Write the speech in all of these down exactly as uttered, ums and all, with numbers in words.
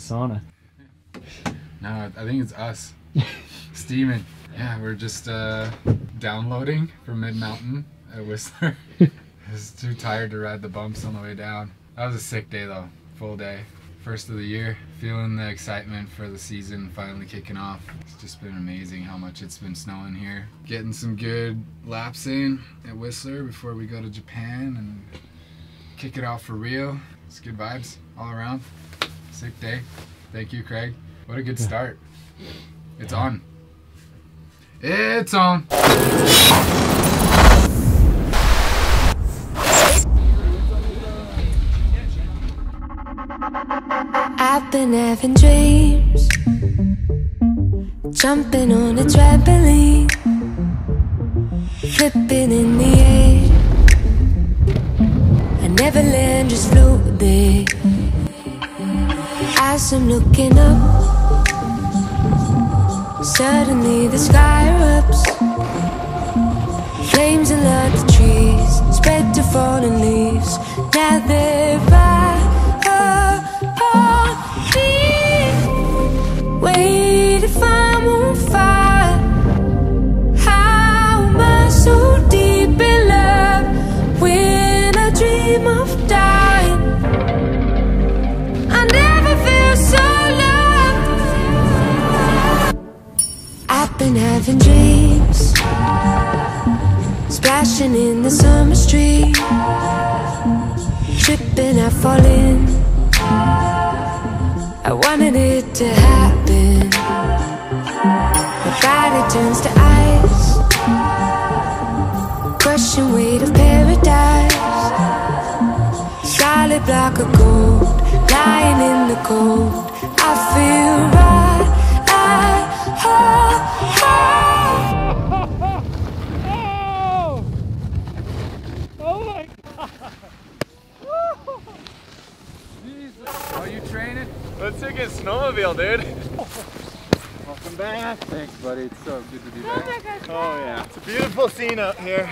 sauna. No, I think it's us. Steaming. Yeah, we're just uh, downloading from mid-mountain at Whistler. I was too tired to ride the bumps on the way down. That was a sick day though, full day. First of the year, feeling the excitement for the season finally kicking off. It's just been amazing how much it's been snowing here. Getting some good laps in at Whistler before we go to Japan and kick it off for Rio. It's good vibes all around. Sick day. Thank you, Craig. What a good start. It's on. It's on. I've been having dreams, jumping on a trampoline, flipping in the air. I never land, just float there. As I'm looking up, suddenly the sky erupts. Flames alert the trees, spread to fallen leaves. Now they're by wait if I'm on fire. How am I so deep in love when I dream of dying? I never feel so loved. I've been having dreams, splashing in the summer stream, tripping, I fall in. I wanted it to happen. My body turns to ice, crushing weight of paradise. Solid block of gold, lying in the cold. I feel right. I, Oh! Oh my God! Are you training? Let's take a snowmobile, dude. Welcome back. Thanks, buddy. It's so good to be back. Oh yeah, it's a beautiful scene out here.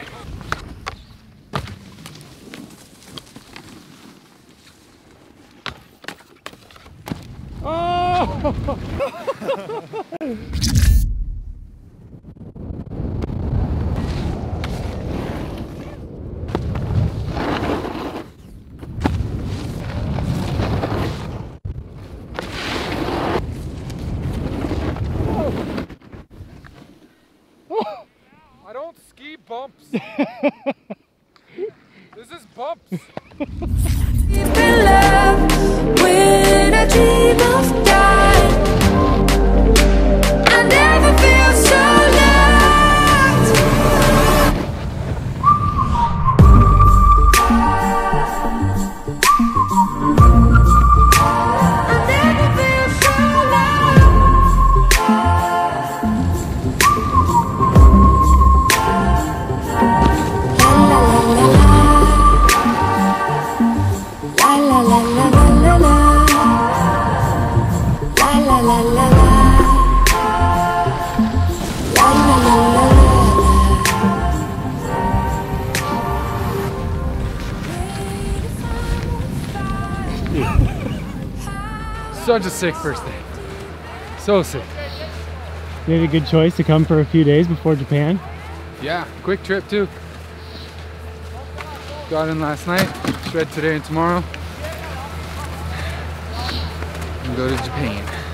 Oh! I don't ski bumps. This is bumps. deep in love when I dream of dying. I never feel so loved. I never feel so Such a sick first day. So sick. You made a good choice to come for a few days before Japan. Yeah, quick trip too. Got in last night, shred today and tomorrow, and go to Japan.